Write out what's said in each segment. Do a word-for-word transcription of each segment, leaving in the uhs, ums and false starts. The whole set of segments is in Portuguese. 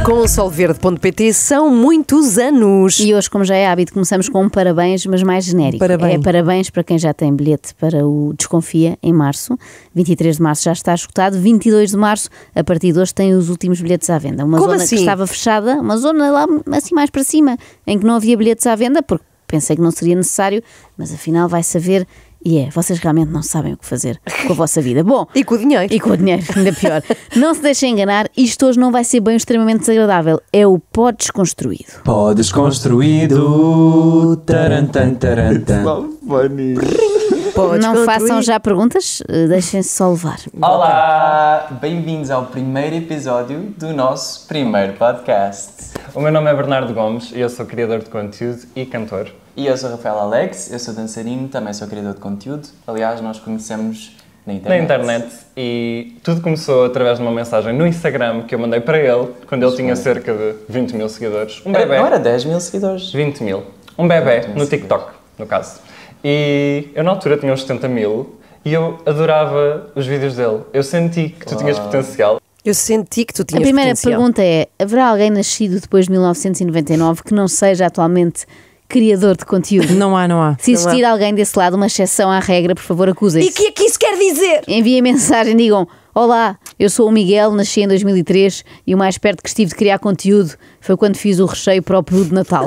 Com solverde ponto pt são muitos anos. E hoje, como já é hábito, começamos com um parabéns, mas mais genérico. Parabéns. É parabéns para quem já tem bilhete para o Desconfia, em março. vinte e três de março já está esgotado. vinte e dois de março, a partir de hoje, tem os últimos bilhetes à venda. Uma Como zona assim? que estava fechada, uma zona lá assim mais para cima, em que não havia bilhetes à venda, porque pensei que não seria necessário, mas afinal vai saber. E é, vocês realmente não sabem o que fazer com a vossa vida. Bom, E com o dinheiro. e com o dinheiro, ainda pior. Não se deixem enganar, isto hoje não vai ser bem extremamente desagradável. É o pó desconstruído. Pó desconstruído. Tarantan, tarantan. Pode Não construir. façam já perguntas, eh, deixem-se só levar. Olá! Bem-vindos ao primeiro episódio do nosso primeiro podcast. O meu nome é Bernardo Gomes e eu sou criador de conteúdo e cantor. E eu sou Rafael Alex, eu sou dançarino, também sou criador de conteúdo. Aliás, nós conhecemos na internet. Na internet, e tudo começou através de uma mensagem no Instagram que eu mandei para ele quando ele tinha cerca de vinte mil seguidores. Um Era- bebê. Não era dez mil seguidores? vinte mil. Um bebê vinte mil no TikTok, no caso. E eu na altura tinha uns setenta mil e eu adorava os vídeos dele. Eu senti que tu tinhas potencial. Eu senti que tu A tinhas primeira potencial. pergunta é: haverá alguém nascido depois de mil novecentos e noventa e nove que não seja atualmente criador de conteúdo? Não há, não há. Se existir alguém desse lado, uma exceção à regra, por favor, acusem-se. E o que é que isso quer dizer? Enviem mensagem, digam: olá, eu sou o Miguel, nasci em dois mil e três e o mais perto que estive de criar conteúdo foi quando fiz o recheio para o peru de Natal.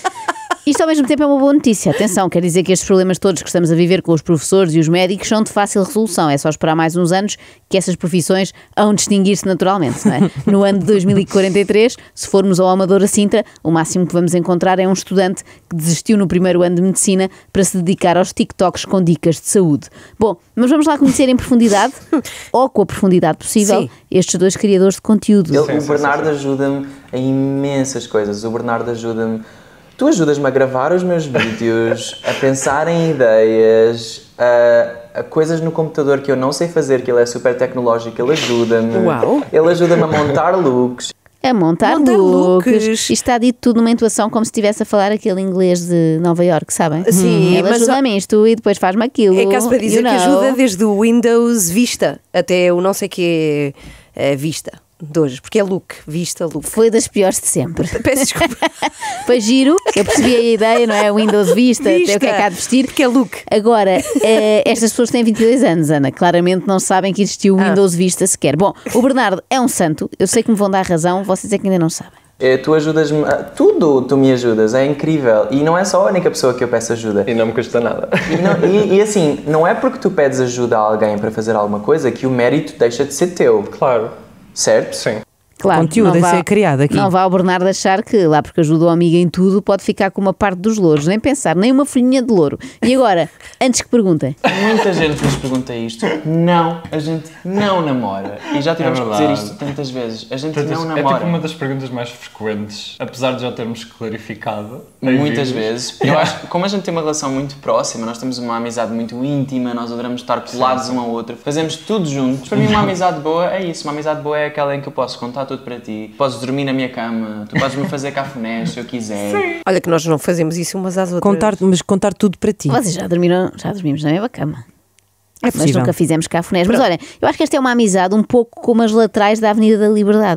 Isto ao mesmo tempo é uma boa notícia. Atenção, quer dizer que estes problemas todos que estamos a viver com os professores e os médicos são de fácil resolução. É só esperar mais uns anos que essas profissões hão de distinguir-se naturalmente, não é? No ano de dois mil e quarenta e três, se formos ao Amador a Sintra, o máximo que vamos encontrar é um estudante que desistiu no primeiro ano de Medicina para se dedicar aos TikToks com dicas de saúde. Bom, mas vamos lá conhecer em profundidade, ou com a profundidade possível, Sim. estes dois criadores de conteúdo. Ele- Sim, o sim, Bernardo sim, sim. ajuda-me a imensas coisas. O Bernardo ajuda-me... Tu ajudas-me a gravar os meus vídeos, a pensar em ideias, a, a coisas no computador que eu não sei fazer, que ele é super tecnológico, ele ajuda-me. Uau. Ele ajuda-me a montar looks. A montar, Montar looks. looks. Isto está dito tudo numa intuação como se estivesse a falar aquele inglês de Nova Iorque, sabem? Sim, Ele mas ajuda-me isto e depois faz-me aquilo. É caso para dizer you que know. ajuda desde o Windows Vista até o não sei que é Vista de hoje, porque é look, Vista, look. Foi das piores de sempre. Peço desculpa. Foi giro, eu percebi a ideia, não é? Windows Vista, até o que é que há de vestir. Porque é look. Agora, eh, estas pessoas têm vinte e dois anos, Ana. Claramente não sabem que existiu o Ah. Windows Vista sequer. Bom, o Bernardo é um santo. Eu sei que me vão dar razão, vocês é que ainda não sabem. Eh, Tu ajudas-me... a- Tudo tu me ajudas, é incrível. E não é só a única pessoa que eu peço ajuda. E não me custa nada. E, não- e- e assim, não é porque tu pedes ajuda a alguém para fazer alguma coisa que o mérito deixa de ser teu, Claro, certo? sim. Claro, conteúdo não a vá- ser criado aqui. Não vá o Bernardo achar que lá porque ajuda o amigo em tudo pode ficar com uma parte dos louros, nem pensar, nem uma folhinha de louro. E agora, antes que perguntem, Muita gente nos pergunta isto. Não, a gente não namora. E já tivemos É que dizer verdade. isto tantas vezes. A gente Portanto, não é namora. tipo uma das perguntas mais frequentes, apesar de já termos clarificado. em Muitas vídeos. vezes. Eu acho que como a gente tem uma relação muito próxima, nós temos uma amizade muito íntima, nós adoramos estar colados um ao outro, fazemos tudo juntos. Para mim uma amizade boa é isso, uma amizade boa é aquela em que eu posso contar tudo para ti, podes dormir na minha cama, tu podes me fazer cafunés se eu quiser. Olha que nós não fazemos isso umas às outras. Contar, mas contar tudo para ti. vocês já dormiram, já dormimos na mesma cama. É Mas possível. nunca fizemos cafunés. Mas olha, eu acho que esta é uma amizade um pouco como as laterais da Avenida da Liberdade.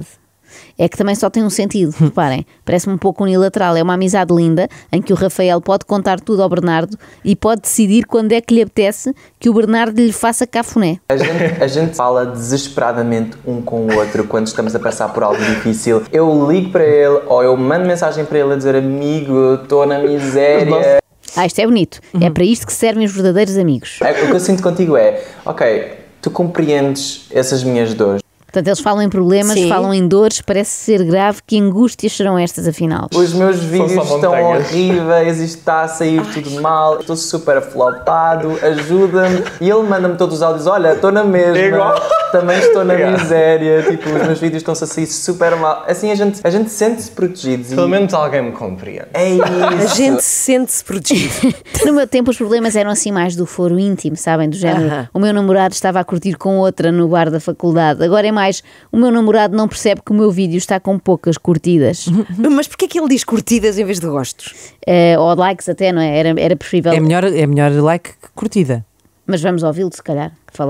É que também só tem um sentido, reparem, parece-me um pouco unilateral. É uma amizade linda em que o Rafael pode contar tudo ao Bernardo e pode decidir quando é que lhe apetece que o Bernardo lhe faça cafuné. A gente, a gente fala desesperadamente um com o outro quando estamos a passar por algo difícil. Eu ligo para ele ou eu mando mensagem para ele a dizer amigo, estou na miséria. Ah, isto é bonito. É para isto que servem os verdadeiros amigos. É, o que eu sinto contigo é, ok, tu compreendes essas minhas dores. Portanto, eles falam em problemas, Sim. falam em dores, parece ser grave. Que angústias serão estas, afinal? Os meus vídeos só estão montanhas. horríveis, isto está a sair tudo mal, estou super flopado, ajuda-me. E ele manda-me todos os áudios, olha, estou na mesma, Igual. também estou na Obrigado. miséria, tipo, os meus vídeos estão-se a sair super mal. Assim a gente, a gente sente-se protegidos. Pelo E menos alguém me compreende. é A isso. gente sente-se protegido. No meu tempo os problemas eram assim mais do foro íntimo, sabem? Do género, Aham. o meu namorado estava a curtir com outra no bar da faculdade. Agora é mais, o meu namorado não percebe que o meu vídeo está com poucas curtidas. Mas porquê é que ele diz curtidas em vez de gostos? Eh, ou likes até, não é? Era, era preferível. É melhor, é melhor like que curtida. Mas vamos ouvi-lo, se calhar, falar.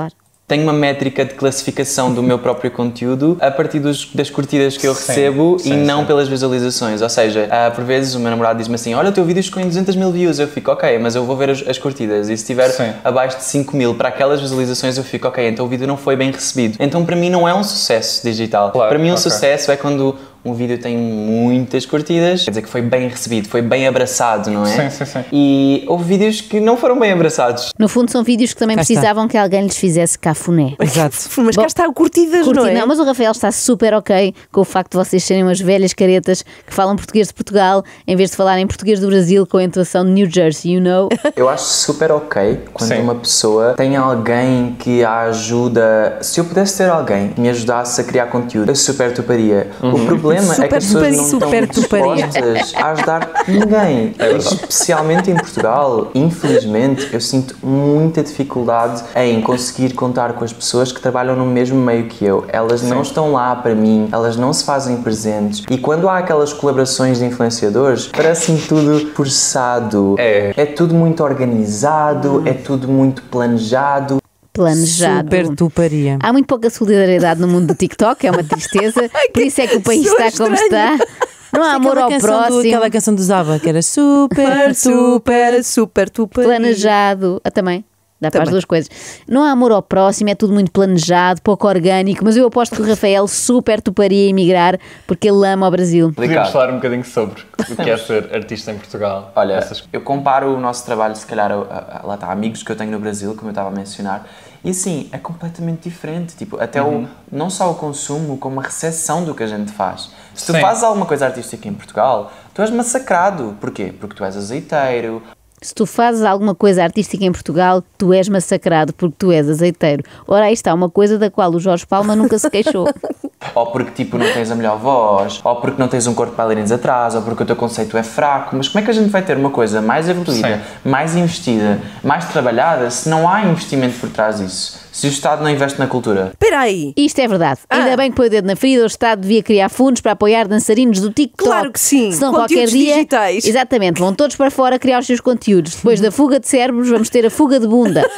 Tenho uma métrica de classificação do meu próprio conteúdo a partir dos, das curtidas que eu Sim, recebo sim, e não sim. pelas visualizações. Ou seja, uh, por vezes o meu namorado diz-me assim: olha, o teu vídeo chegou em duzentas mil views. Eu fico, ok, mas eu vou ver as, as curtidas. E se estiver Sim. abaixo de cinco mil para aquelas visualizações, eu fico, ok, então o vídeo não foi bem recebido. Então para mim não é um sucesso digital. Claro, para mim um ok. sucesso é quando um vídeo tem muitas curtidas, quer dizer que foi bem recebido, foi bem abraçado, não é? Sim, sim, sim. E houve vídeos que não foram bem abraçados. No fundo, são vídeos que também Cá está. precisavam que alguém lhes fizesse cafuné. Exato. Mas Bom, cá está o curtidas, Curti, não é? mas o Rafael está super ok com o facto de vocês serem umas velhas caretas que falam português de Portugal em vez de falarem português do Brasil com a intuação de New Jersey, you know? Eu acho super ok quando Sim. uma pessoa tem alguém que a ajuda. Se eu pudesse ter alguém que me ajudasse a criar conteúdo, eu super toparia. O problema é que as pessoas não Super estão toparia. dispostas a ajudar ninguém. Especialmente em Portugal, infelizmente, eu sinto muita dificuldade em conseguir contar com as pessoas que trabalham no mesmo meio que eu. Elas não estão lá para mim, elas não se fazem presentes. E quando há aquelas colaborações de influenciadores, parece-me tudo forçado. É. É tudo muito organizado, é tudo muito planejado. Planejado. Super tuparia. Há muito pouca solidariedade no mundo do TikTok, é uma tristeza. Por isso é que o país Soa está como está. Não há amor Aquela ao canção do- próximo. aquela canção do Zaba, que era super, Super, super tuparia. Planejado. Ah, também. Dá para as Também. duas coisas. Não há amor ao próximo, é tudo muito planejado, pouco orgânico, mas eu aposto que o Rafael super toparia emigrar porque ele ama o Brasil. Podíamos Ricardo. falar um bocadinho sobre o que é ser artista em Portugal. Olha, Essas- eu comparo o nosso trabalho, se calhar, a, a, a, lá está, amigos que eu tenho no Brasil, como eu estava a mencionar, e assim, é completamente diferente. Tipo, até o, não só o consumo, como a recepção do que a gente faz. Se tu Sim. fazes alguma coisa artística em Portugal, tu és massacrado. Porquê? Porque tu és azeiteiro. Se tu fazes alguma coisa artística em Portugal, tu és massacrado porque tu és azeiteiro. Ora, aí está uma coisa da qual o Jorge Palma nunca se queixou. Ou porque tipo não tens a melhor voz, ou porque não tens um corpo de bailarinos atrás, ou porque o teu conceito é fraco. Mas como é que a gente vai ter uma coisa mais evoluída, Sim. mais investida, mais trabalhada, se não há investimento por trás disso? Se o Estado não investe na cultura? Espera aí. Isto é verdade. Ah. Ainda bem que põe o dedo na ferida, o Estado devia criar fundos para apoiar dançarinos do TikTok. Claro que sim. Senão Conteúdos qualquer dia. digitais. Exatamente, vão todos para fora criar os seus conteúdos. Depois da fuga de cérebros, vamos ter a fuga de bunda.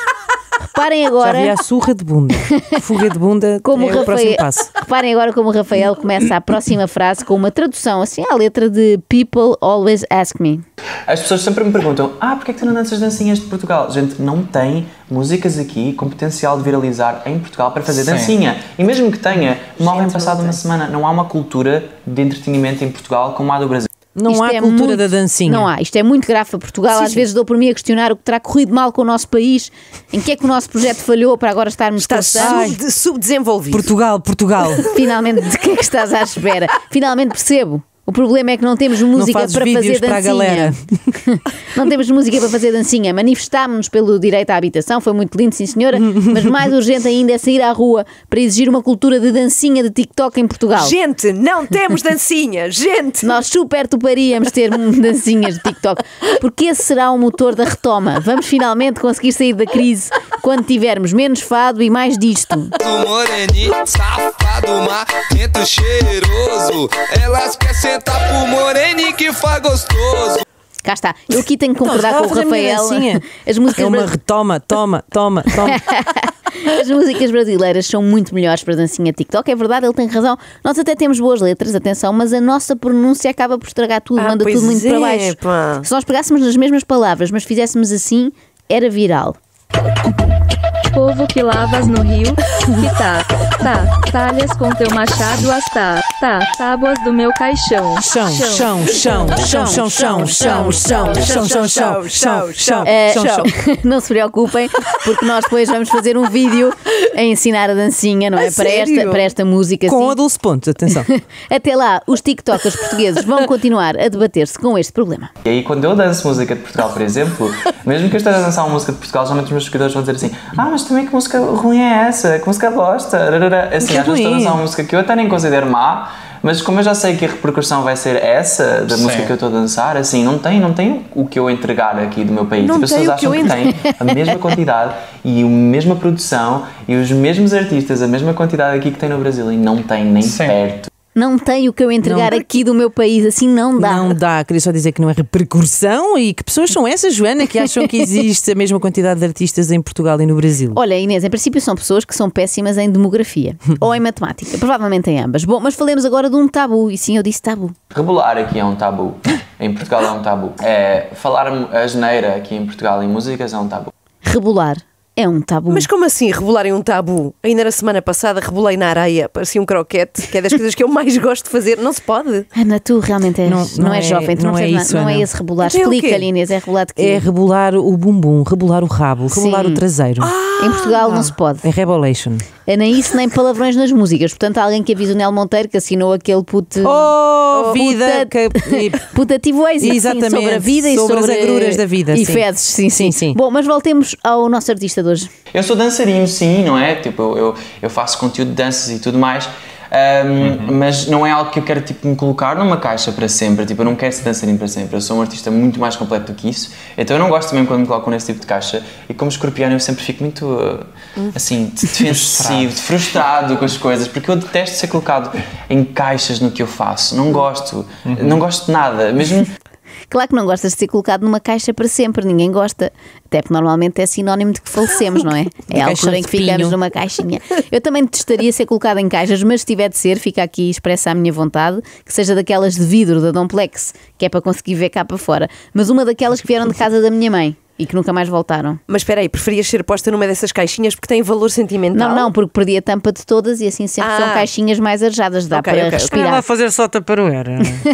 Reparem Já agora. havia a surra de bunda. Fuga de bunda Como é o o próximo Rafael, passo. reparem agora como o Rafael começa a próxima frase com uma tradução assim à letra de People always ask me. As pessoas sempre me perguntam: ah, porque é que tu não danças dancinhas de Portugal? Gente, não tem músicas aqui com potencial de viralizar em Portugal para fazer Sim. dancinha. E mesmo que tenha, morrem passado uma semana. Não há uma cultura de entretenimento em Portugal como há do Brasil. Não Isto há é cultura muito- da dancinha. Não há, isto é muito grave para Portugal. Sim, Às sim. vezes dou por mim a questionar o que terá corrido mal com o nosso país, em que é que o nosso projeto falhou para agora estarmos Está constantes. sub- subdesenvolvido. Portugal, Portugal. Finalmente, de que é que estás à espera? Finalmente percebo. O problema é que não temos música fazes para vídeos fazer para a dancinha. galera. Não temos música para fazer dancinha. Manifestámos-nos pelo direito à habitação, foi muito lindo, sim senhora, mas mais urgente ainda é sair à rua para exigir uma cultura de dancinha de TikTok em Portugal. Gente, não temos dancinha. Gente. Nós super toparíamos ter dancinhas de TikTok, porque esse será o motor da retoma. Vamos finalmente conseguir sair da crise quando tivermos menos fado e mais disto. Do moreninho, safado, marrento, cheiroso. Elas querem sentar pro moreninho que faz gostoso. Cá está. Eu aqui tenho que concordar Então, com o estava a fazer a minha Rafael. dancinha. As músicas, É uma bra- retoma, toma, toma, toma. as músicas brasileiras são muito melhores para dancinha TikTok. É verdade, ele tem razão. Nós até temos boas letras, atenção, mas a nossa pronúncia acaba por estragar tudo, Ah, manda pois tudo muito é, para baixo. pá. Se nós pegássemos nas mesmas palavras, mas fizéssemos assim, era viral. Povo que lavas no rio, que tá, tá, talhas com teu machado as tá, tá, tábuas do meu caixão. Chão, chão, chão, chão, chão, chão, chão, chão, chão, chão, chão, chão, chão, Eh, chão, chão. Não se preocupem, porque nós depois vamos fazer um vídeo a ensinar a dancinha, não é? A Para esta, sério? para esta música. Com assim. a Dulce Pontes, atenção. Até lá, os TikTokers portugueses vão continuar a debater-se com este problema. E aí, quando eu danço música de Portugal, por exemplo, mesmo que eu esteja a dançar uma música de Portugal, geralmente os meus seguidores vão dizer assim: ah, mas também que música ruim é essa? Que música bosta? Rarara. Assim, Que às vezes estou a ruim. dançar uma música que eu até nem considero má, mas como eu já sei que a repercussão vai ser essa da Sim. música que eu estou a dançar, assim, não tem, não tem o que eu entregar aqui do meu país. Não Tipo, as tem pessoas o que acham eu que tem a mesma quantidade e a mesma produção e os mesmos artistas, a mesma quantidade aqui que tem no Brasil, e não tem nem Sim. perto. Não tenho o que eu entregar Não. aqui do meu país, assim não dá. Não dá, queria só dizer que não é repercussão. E que pessoas são essas, Joana, que acham que existe a mesma quantidade de artistas em Portugal e no Brasil? Olha, Inês, em princípio são pessoas que são péssimas em demografia ou em matemática, provavelmente em ambas. Bom, mas falemos agora de um tabu, e sim, eu disse tabu. Rebolar aqui é um tabu. Em Portugal é um tabu. É, falar a asneira aqui em Portugal em músicas é um tabu. Rebolar é um tabu. Mas como assim rebolarem um tabu? Ainda na semana passada rebolei na areia, parecia um croquete, que é das coisas que eu mais gosto de fazer. Não se pode. Ana, tu realmente és, Não- não, não és é- jovem, tu não, não é percebes isso, nada. Não é Ana. esse rebolar. Então é o quê? Explica-lhe, Inês, é rebolar de quê? É rebolar o bumbum, rebolar o rabo, rebolar Sim. o traseiro. Em Portugal não se pode. É rebolation. É nem isso, nem palavrões nas músicas. Portanto, há alguém que avisa o Nel Monteiro que assinou aquele put... Oh, vida! puta- que- putativo êxito, sim, Exatamente, sobre a vida e sobre sobre as agruras da vida, E sim. fezes, sim, sim, Sim, sim. Bom, mas voltemos ao nosso artista de hoje. Eu sou dançarino, sim, não é? Tipo, eu, eu, eu faço conteúdo de danças e tudo mais, um, mas não é algo que eu quero tipo, me colocar numa caixa para sempre. Tipo, eu não quero ser dançarino para sempre. Eu sou um artista muito mais completo do que isso. Então eu não gosto mesmo quando me colocam nesse tipo de caixa. E como escorpião eu sempre fico muito, uh, assim, defensivo, frustrado com as coisas, porque eu detesto ser colocado em caixas no que eu faço. Não gosto. Não gosto de nada. Mesmo... Claro que não gostas de ser colocado numa caixa para sempre, ninguém gosta. Até porque normalmente é sinónimo de que falecemos, não é? É a caixa altura em de que ficamos pinho. numa caixinha. Eu também testaria ser colocado em caixas, mas se tiver de ser, fica aqui expressa a minha vontade, que seja daquelas de vidro da Domplex, que é para conseguir ver cá para fora. Mas uma daquelas que vieram de casa da minha mãe e que nunca mais voltaram. Mas espera aí, preferias ser posta numa dessas caixinhas porque tem valor sentimental? Não, não, porque perdi a tampa de todas e assim sempre Ah. são caixinhas mais arejadas, dá Ok, para ok, ok. respirar. vai fazer só taparoeira.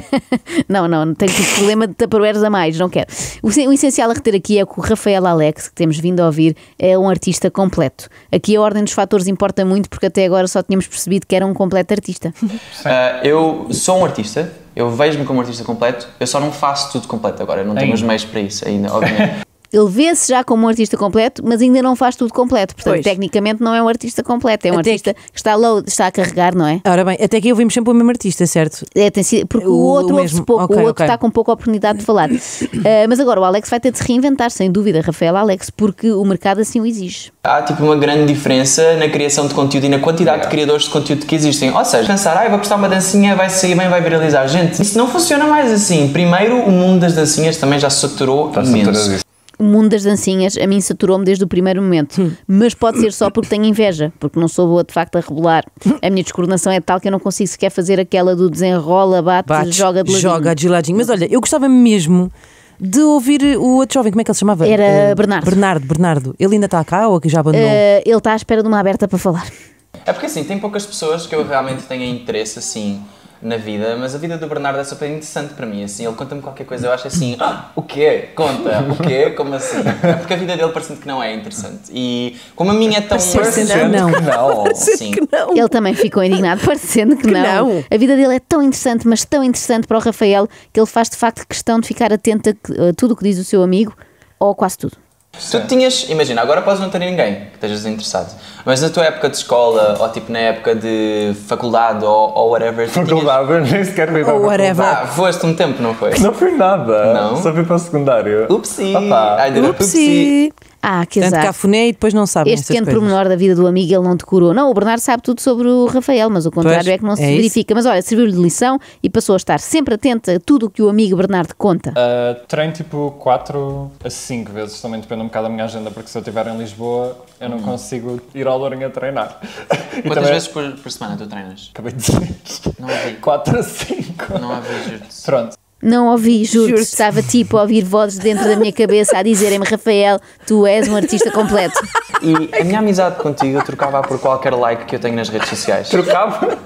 Não, não, tenho tipo problema de taparoeiros a mais, não quero. O, o essencial a reter aqui é que o Rafael Alex, que temos vindo a ouvir, é um artista completo. Aqui a ordem dos fatores importa muito porque até agora só tínhamos percebido que era um completo artista. Uh, eu sou um artista, eu vejo-me como um artista completo, eu só não faço tudo completo agora, eu não tenho Ainda. os meios para isso ainda, obviamente. Ele vê-se já como um artista completo, mas ainda não faz tudo completo. Portanto, Pois. tecnicamente não é um artista completo, é um Até artista que está low, está a carregar, não é? Ora bem, até aqui ouvimos sempre o mesmo artista, certo? É, tem sido- porque o, O- outro o ouve-se mesmo. pouco, Ok, o outro ok. está com pouca oportunidade de falar. Ah, mas agora o Alex vai ter de se reinventar, sem dúvida, Rafael Alex, porque o mercado assim o exige. Há tipo uma grande diferença na criação de conteúdo e na quantidade de criadores de conteúdo que existem. Ou seja, pensar, ah, vou postar uma dancinha, vai sair bem, vai viralizar. Gente, isso não funciona mais assim. Primeiro, o mundo das dancinhas também já saturou Está imenso. saturadíssimo. O mundo das dancinhas a mim saturou-me desde o primeiro momento, mas pode ser só porque tenho inveja, porque não sou boa de facto a rebolar. A minha descoordenação é tal que eu não consigo sequer fazer aquela do desenrola, bate, Bate, joga de ladinho. joga de ladinho. Mas olha, eu gostava mesmo de ouvir o outro jovem, como é que ele se chamava? Era Eh, Bernardo. Bernardo, Bernardo. Ele ainda está cá ou que já abandonou? Ah, ele está à espera de uma aberta para falar. É porque assim, tem poucas pessoas que eu realmente tenha interesse assim na vida, mas a vida do Bernardo é super interessante para mim, assim, ele conta-me qualquer coisa, eu acho assim, ah, o quê? Conta, o quê? Como assim? É porque a vida dele parece que não é interessante e como a minha é tão... Parecendo que não. Não. Sim. Não. Ele também ficou indignado, parecendo que, Que não. não. A vida dele é tão interessante, mas tão interessante para o Rafael, que ele faz de facto questão de ficar atento a, que- a tudo o que diz o seu amigo, ou quase tudo. Tu tinhas, imagina, agora podes não ter ninguém que estejas interessado, mas na tua época de escola, ou tipo na época de faculdade, ou, ou whatever, tu tinhas... Faculdade, eu nem sequer fui para a Ou whatever. Ah, foste um tempo, não foi? Não fui nada. Não? Só fui para o secundário. Upsi! Opa. Ai, dera, Upsi! Ah, que Tanto azar. cafuné e depois não sabem Este essas pequeno coisas. pormenor da vida do amigo ele não decorou. Não, o Bernardo sabe tudo sobre o Rafael, mas o contrário Pois, é que não se é isso. verifica. Mas olha, serviu-lhe de lição e passou a estar sempre atento a tudo o que o amigo Bernardo conta. Uh, treino tipo quatro a cinco vezes, também depende um bocado da minha agenda, porque se eu estiver em Lisboa eu não consigo ir ao Lourinho a treinar. E Quantas também- vezes por, por semana tu treinas? Acabei de dizer. Não ouvi. quatro a cinco. Não ouvi, juro-te. Pronto. Não ouvi, juro, Juro-te. estava tipo a ouvir vozes dentro da minha cabeça a dizerem-me: Rafael, tu és um artista completo. E a minha amizade contigo eu trocava por qualquer like que eu tenho nas redes sociais. Trocava.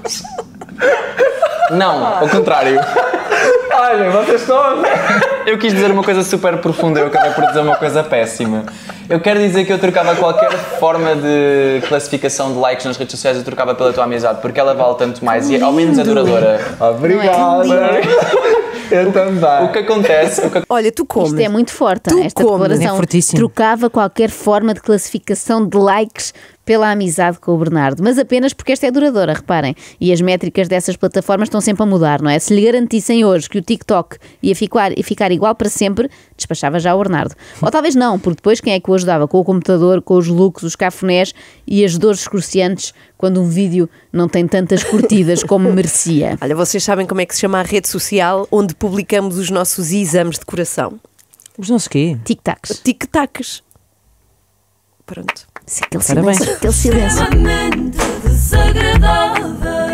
Não, ao contrário. Olha, vocês estão a ver. Eu quis dizer uma coisa super profunda, eu acabei por dizer uma coisa péssima. Eu quero dizer que eu trocava qualquer forma de classificação de likes nas redes sociais, eu trocava pela tua amizade, porque ela vale tanto mais e ao menos é duradoura. Obrigado. Eu também. O que acontece, o que Olha, tu comes. Isto é muito forte, Tu esta comes. declaração. É fortíssimo. Trocava qualquer forma de classificação de likes pela amizade com o Bernardo, mas apenas porque esta é duradoura, reparem. E as métricas dessas plataformas estão sempre a mudar, não é? Se lhe garantissem hoje que o TikTok ia ficar, ia ficar igual para sempre, despachava já o Bernardo. Ou talvez não, porque depois quem é que o ajudava com o computador, com os looks, os cafunés e as dores excruciantes quando um vídeo não tem tantas curtidas como merecia? Olha, vocês sabem como é que se chama a rede social onde publicamos os nossos exames de coração? Os nossos quê? Tic-tacs. Tic-tacs. Pronto. Aquele Parabéns. silêncio, aquele silêncio. Extremamente desagradável.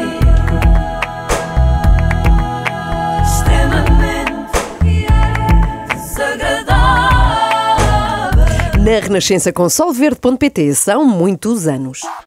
Extremamente desagradável. Na Renascença com solverde ponto pt são muitos anos.